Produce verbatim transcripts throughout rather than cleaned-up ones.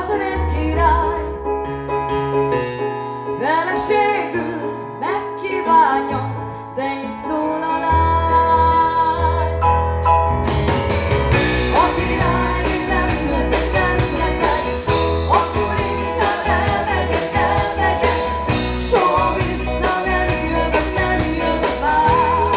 az öreg király feleségül megkívánja, de így szól a lány. A király nem leszek, nem leszek, akkor inkább elmegyek, elmegyek, soha vissza nem jövök, nem jövök már.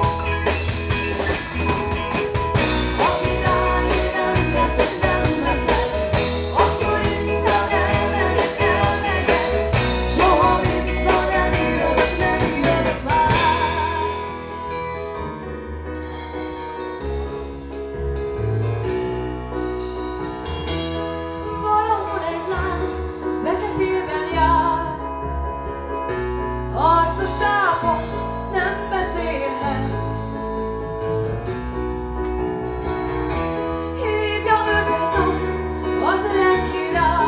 A király nem leszek, nem leszek, akkor inkább elmegyek, elmegyek, soha vissza nem jövök, nem jövök már. Valahol egy lány feketében jár, arca sápa, nem beszélhet. Hívja őt egy nap az öreg király,